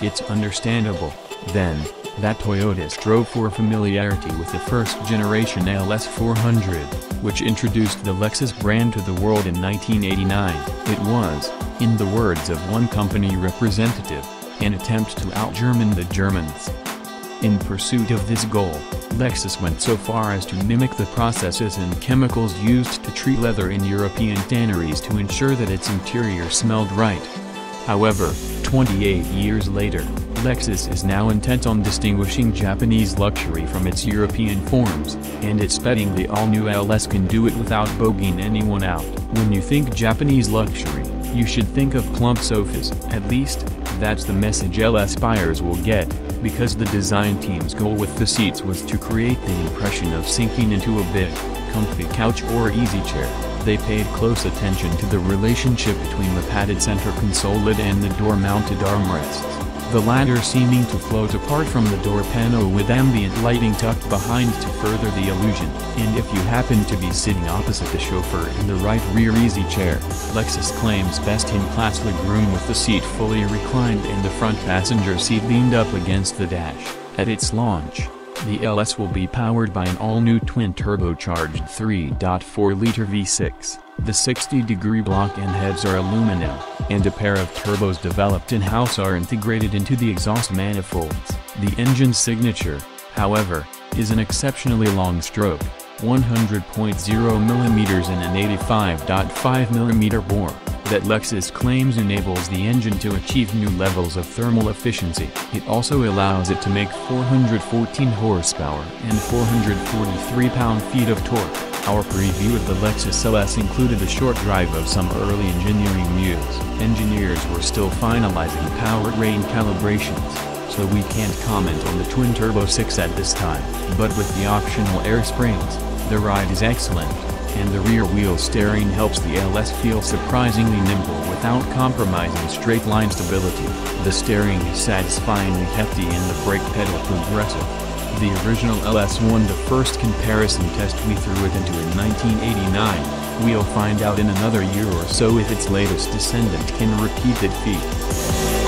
It's understandable, then, that Toyota strove for familiarity with the first-generation LS400, which introduced the Lexus brand to the world in 1989. It was, in the words of one company representative, an attempt to out-German the Germans. In pursuit of this goal, Lexus went so far as to mimic the processes and chemicals used to treat leather in European tanneries to ensure that its interior smelled right. However, 28 years later, Lexus is now intent on distinguishing Japanese luxury from its European forms, and it's betting the all-new LS can do it without bogging anyone out. When you think Japanese luxury, you should think of plump sofas. At least, that's the message LS buyers will get, because the design team's goal with the seats was to create the impression of sinking into a big, comfy couch or easy chair. They paid close attention to the relationship between the padded center console lid and the door-mounted armrests, the latter seeming to float apart from the door panel with ambient lighting tucked behind to further the illusion. And if you happen to be sitting opposite the chauffeur in the right rear easy chair, Lexus claims best-in-class legroom with the seat fully reclined and the front passenger seat leaned up against the dash. At its launch, the LS will be powered by an all-new twin-turbocharged 3.4-liter V6. The 60-degree block and heads are aluminum, and a pair of turbos developed in-house are integrated into the exhaust manifolds. The engine's signature, however, is an exceptionally long stroke, 100.0 mm and an 85.5 mm bore, that Lexus claims enables the engine to achieve new levels of thermal efficiency. It also allows it to make 414 horsepower and 443 pound-feet of torque. Our preview of the Lexus LS included a short drive of some early engineering news. Engineers were still finalizing powertrain calibrations, so we can't comment on the twin-turbo 6 at this time. But with the optional air springs, the ride is excellent, and the rear-wheel steering helps the LS feel surprisingly nimble without compromising straight-line stability. The steering is satisfyingly hefty and the brake pedal progressive. The original LS won the first comparison test we threw it into in 1989. We'll find out in another year or so if its latest descendant can repeat that feat.